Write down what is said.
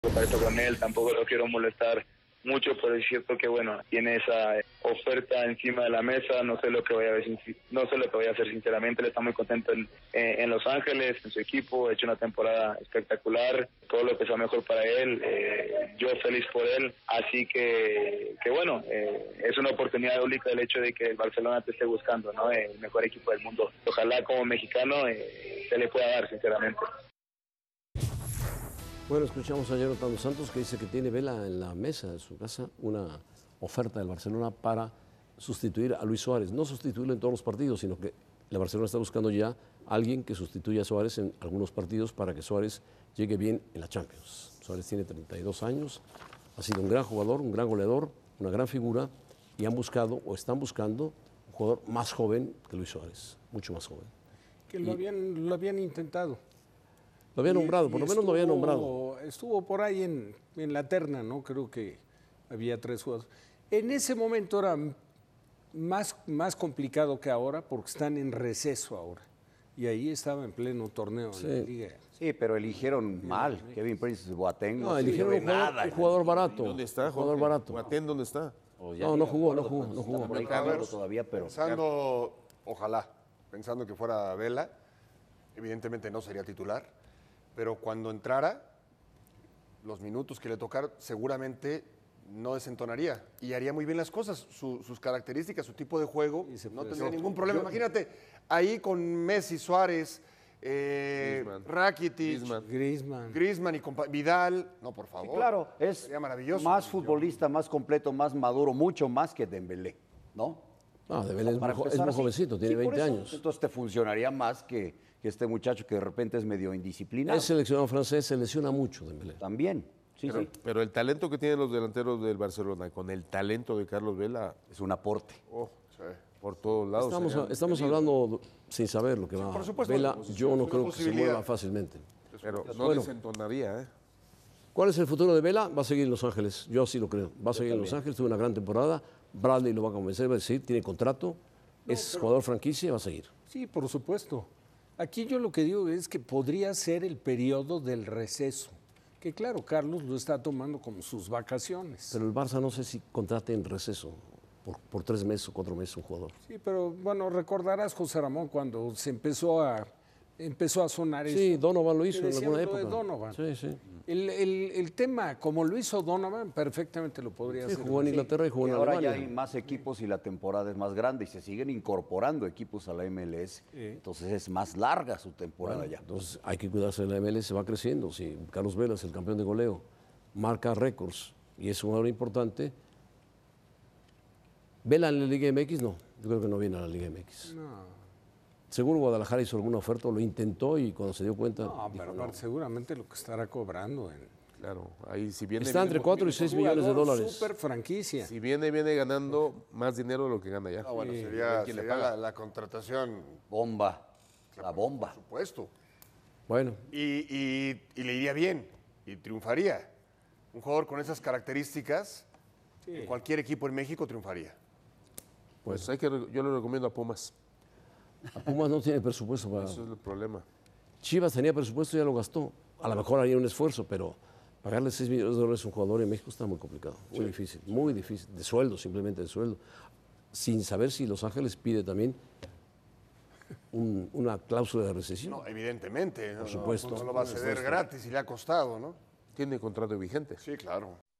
para esto con él, tampoco lo quiero molestar mucho, pero es cierto que bueno, tiene esa oferta encima de la mesa, no sé lo que voy a ver, no sé lo que voy a hacer sinceramente. Él está muy contento en Los Ángeles, en su equipo, ha hecho una temporada espectacular, todo lo que sea mejor para él, yo feliz por él, así que bueno, es una oportunidad única el hecho de que el Barcelona te esté buscando, ¿no? El mejor equipo del mundo. Ojalá como mexicano se le pueda dar, sinceramente. Bueno, escuchamos a Jonathan dos Santos que dice que tiene Vela en la mesa de su casa una oferta del Barcelona para sustituir a Luis Suárez. No sustituirlo en todos los partidos, sino que el Barcelona está buscando ya a alguien que sustituya a Suárez en algunos partidos para que Suárez llegue bien en la Champions. Suárez tiene 32 años, ha sido un gran jugador, un gran goleador, una gran figura y han buscado o están buscando un jugador más joven que Luis Suárez, mucho más joven. Que lo habían intentado. Lo había nombrado, por lo menos lo había nombrado. Estuvo por ahí en la terna, ¿no? Creo que había 3 jugadores. En ese momento era más complicado que ahora porque están en receso ahora. Y ahí estaba en pleno torneo en la Liga. Sí, pero eligieron mal. Kevin Prince Boateng. No, eligieron un jugador barato. ¿Dónde está, un jugador barato. Boateng, ¿dónde está? No jugó. Por ahí todavía, pero... Pensando, ojalá, pensando que fuera Vela, evidentemente no sería titular, pero cuando entrara, los minutos que le tocaron, seguramente no desentonaría y haría muy bien las cosas. Sus características, su tipo de juego, no tendría ningún problema. Imagínate, ahí con Messi, Suárez, Rakitic, Griezmann y Vidal. No, por favor. Sí, claro, es sería maravilloso. Más futbolista, más completo, más maduro, mucho más que Dembélé, ¿no? No, Dembélé es muy jovencito, tiene 20 años. Entonces te funcionaría más que este muchacho que de repente es medio indisciplinado. Es seleccionado francés, se lesiona mucho Dembélé. También, sí. Pero el talento que tienen los delanteros del Barcelona con el talento de Carlos Vela es un aporte. Por todos lados. Estamos hablando sin saber lo que va. Por supuesto, Vela, yo no creo que se mueva fácilmente. Pero no desentonaría, ¿eh? ¿Cuál es el futuro de Vela? Va a seguir en Los Ángeles, yo así lo creo. Va a seguir en Los Ángeles, tuvo una gran temporada. Bradley lo va a convencer, va a decir, tiene contrato, es jugador franquicia y va a seguir. Sí, por supuesto. Aquí yo lo que digo es que podría ser el periodo del receso, que claro, Carlos lo está tomando como sus vacaciones. Pero el Barça no sé si contrate en receso por 3 meses o 4 meses un jugador. Sí, pero bueno, recordarás, José Ramón, cuando se empezó a sonar eso. Sí, Donovan lo hizo en alguna de época. Donovan. Sí. El tema, como lo hizo Donovan, perfectamente lo podría hacer. Jugó en Inglaterra y jugó en Ahora Alemania. ya hay más equipos y la temporada es más grande y se siguen incorporando equipos a la MLS. Entonces es más larga su temporada ya. Entonces hay que cuidarse de la MLS, va creciendo. Si Carlos Vela es el campeón de goleo, marca récords y es un jugador importante. ¿Vela en la Liga MX? No, yo creo que no viene a la Liga MX. No. Seguro Guadalajara hizo alguna oferta, lo intentó y cuando se dio cuenta. No, pero aparte seguramente lo que estará cobrando. Claro, ahí si viene. Está entre 4 y 6 millones de dólares. Super franquicia. Si viene ganando más dinero de lo que gana ya. Bueno, sería la contratación. Bomba, la bomba. Por supuesto. Bueno. Y le iría bien, y triunfaría. Un jugador con esas características, en cualquier equipo en México triunfaría. Pues yo le recomiendo a Pumas. A Pumas no tiene presupuesto para... Eso es el problema. Chivas tenía presupuesto y ya lo gastó. A lo mejor haría un esfuerzo, pero pagarle 6 millones de dólares a un jugador en México está muy complicado. Muy difícil, muy difícil. De sueldo, simplemente de sueldo. Sin saber si Los Ángeles pide también una cláusula de recesión. No, evidentemente. Por supuesto. No lo va a ceder gratis y le ha costado, ¿no? Tiene contrato vigente. Sí, claro.